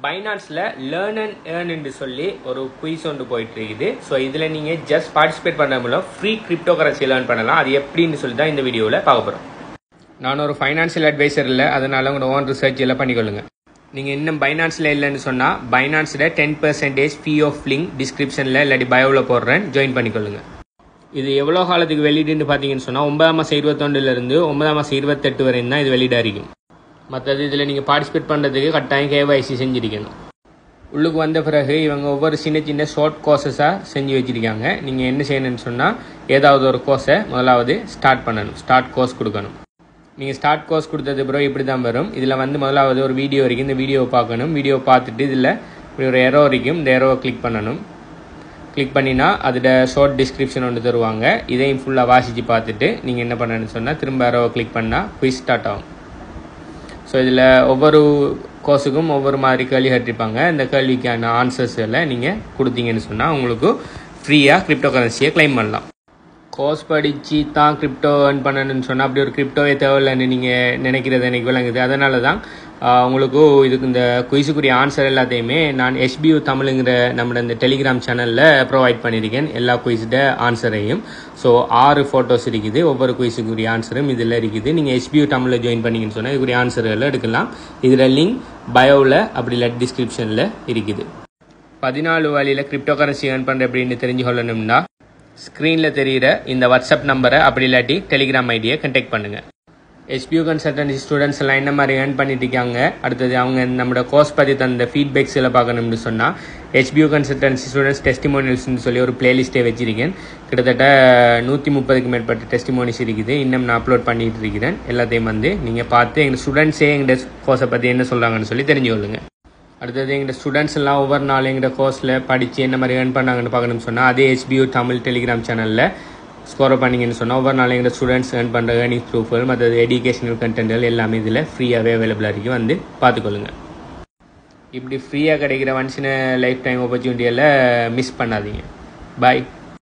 Binanceல learn and earn என்று சொல்லி ஒரு குயிஸ் ஒன்று போயிட்டு இருக்குது. ஸோ இதில் நீங்கள் ஜஸ்ட் பார்ட்டிசிபேட் பண்ண மூலம் ஃப்ரீ கிரிப்டோ கரன்சி லேர்ன் பண்ணலாம். அது எப்படின்னு சொல்லி தான் இந்த வீடியோவில் பார்க்க போகிறோம். நான் ஒரு ஃபைனான்சியல் அட்வைசர் இல்லை, அதனால உங்களோட ஓன் ரிசர்ச் எல்லாம் பண்ணிக்கொள்ளுங்க. நீங்கள் இன்னும் பைனான்ஸில் இல்லைன்னு சொன்னால் பைனான்ஸில் 10% ஃபீ ஆஃப் லிங்க் டிஸ்கிரிப்ஷனில் இல்லாட்டி பயோவில் போடுறேன், ஜாயின் பண்ணிக்கொள்ளுங்க. இது எவ்வளோ காலத்துக்கு வெளியிடுன்னு பார்த்தீங்கன்னு சொன்னால் 9 மாதம் 21 9 மாதம் 28 வரையும் தான் இது வெளியிட இருக்கும். மற்றது இதில் நீங்கள் பார்ட்டிசிபேட் பண்ணுறதுக்கு கட்டாயம் கேஒய்சி செஞ்சுருக்கணும். உள்ளுக்கு வந்த பிறகு இவங்க ஒவ்வொரு சின்ன சின்ன ஷார்ட் கோர்ஸஸாக செஞ்சு வச்சுருக்காங்க. நீங்கள் என்ன செய்யணும்னு சொன்னால் ஏதாவது ஒரு கோர்ஸை முதலாவது ஸ்டார்ட் பண்ணணும், ஸ்டார்ட் கோர்ஸ் கொடுக்கணும். நீங்கள் ஸ்டார்ட் கோர்ஸ் கொடுத்தது பிறகு இப்படி தான் வரும். இதில் வந்து முதலாவது ஒரு வீடியோ இருக்குது, இந்த வீடியோவை பார்க்கணும். வீடியோ பார்த்துட்டு இதில் இப்படி ஒரு எரோ இருக்கும், இந்த எரோவை கிளிக் பண்ணணும். கிளிக் பண்ணினா அதோட ஷார்ட் டிஸ்கிரிப்ஷன் ஒன்று தருவாங்க. இதையும் ஃபுல்லாக வாசித்து பார்த்துட்டு நீங்கள் என்ன பண்ணணும்னு சொன்னால் திரும்ப எரோவை கிளிக் பண்ணால் குயிஸ் ஸ்டார்ட் ஆகும். ஸோ இதில் ஒவ்வொரு கோர்ஸுக்கும் ஒவ்வொரு மாதிரி கேள்வி கேட்டிருப்பாங்க. இந்த கேள்விக்கான ஆன்சர்ஸ் எல்லாம் நீங்கள் கொடுத்தீங்கன்னு சொன்னால் உங்களுக்கு ஃப்ரீயாக கிரிப்டோ கரன்சியை கிளைம் பண்ணலாம். கோர்ஸ் படித்து தான் கிரிப்டோ ஏர்ன் பண்ணணும்னு சொன்னால் அப்படி ஒரு கிரிப்டோவே தேவையில்லைன்னு நீங்கள் நினைக்கிறது எனக்கு விளங்குது. அதனால தான் உங்களுக்கு இதுக்கு இந்த குயிஸுக்குரிய ஆன்சர் எல்லாத்தையுமே நான் HBU தமிழுங்கிற நம்மளோட இந்த டெலிகிராம் சேனலில் ப்ரொவைட் பண்ணியிருக்கேன், எல்லா குயிஸோட ஆன்சரையும். ஸோ 6 ஃபோட்டோஸ் இருக்குது, ஒவ்வொரு குயிஸுக்குரிய ஆன்சரும் இதில் இருக்குது. நீங்கள் HBU தமிழில் ஜாயின் பண்ணிங்கன்னு சொன்னால் இதுக்குரிய ஆன்சர்கள் எடுக்கலாம். இதில் லிங்க் பயோவில் அப்படி இல்லை டிஸ்கிரிப்ஷனில் இருக்குது. 14 வழியில் கிரிப்டோ கரன்சி ஏர்ன் பண்ணுற அப்படின்னு தெரிஞ்சு கொள்ளணும்னா ஸ்க்ரீனில் தெரிகிற இந்த வாட்ஸ்அப் நம்பரை அப்படி இல்லாட்டி டெலிகிராம் ஐடியை கண்டெக்ட் பண்ணுங்கள். HBU கன்சல்டன்சி ஸ்டூடெண்ட்ஸ் எல்லாம் என்ன மாதிரி ஏர்ன் பண்ணிட்டு இருக்காங்க, அடுத்தது அவங்க நம்மளோட கோர்ஸ் பற்றி தந்த ஃபீட்பேக்ஸ் எல்லாம் பார்க்கணும்னு சொன்னால் HBU கன்சல்டன்சி ஸ்டூடெண்ட்ஸ் டெஸ்டிமோனியல்ஸ்னு சொல்லி ஒரு பிளேலிஸ்ட்டே வச்சிருக்கேன். கிட்டத்தட்ட 130க்கு மேற்பட்ட டெஸ்டிமோனிஸ் இருக்குது, இன்னும் நான் அப்லோட் பண்ணிட்டு இருக்கிறேன். எல்லாத்தையும் வந்து நீங்கள் பார்த்து எங்கள் ஸ்டூடெண்ட்ஸே எங்கள் கோர்ஸை பற்றி என்ன சொல்கிறாங்கன்னு சொல்லி தெரிஞ்சு கொள்ளுங்க. அடுத்தது எங்கள் ஸ்டூடெண்ட்ஸ் எல்லாம் ஒவ்வொரு நாள் எங்கள் கோர்ஸில் படித்து என்ன மாதிரி ஏர்ன் பண்ணாங்கன்னு பார்க்கணும்னு சொன்னால் அதே HBU தமிழ் டெலிகிராம் சேனலில் ஸ்கோர் பண்ணிங்கன்னு சொன்னால் ஒவ்வொரு நாள் எங்கள் ஸ்டூடெண்ட்ஸ் ஏர்ன் பண்ணுற ஏர்னிங் ப்ரூஃப்கள் மற்றது எஜுகேஷனல் கண்டென்ட்கள் எல்லாமே இதில் ஃப்ரீயாகவே அவைலபிளாக இருக்குது, வந்து பார்த்துக்கொள்ளுங்க. இப்படி ஃப்ரீயாக கிடைக்கிற ஒன்ஸ் இன் லைஃப் டைம் ஆப்பர்ச்சுனிட்டியில் மிஸ் பண்ணாதீங்க. பாய்.